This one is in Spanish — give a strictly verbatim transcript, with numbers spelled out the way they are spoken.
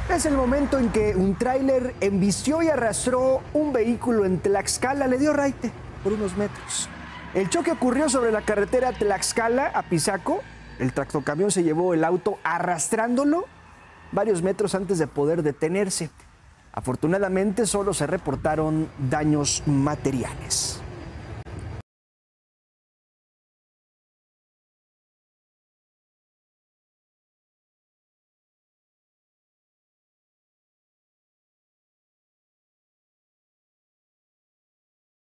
Es el momento en que un tráiler embistió y arrastró un vehículo en Tlaxcala, le dio raite por unos metros. El choque ocurrió sobre la carretera Tlaxcala a Pisaco. El tractocamión se llevó el auto arrastrándolo varios metros antes de poder detenerse. Afortunadamente solo se reportaron daños materiales.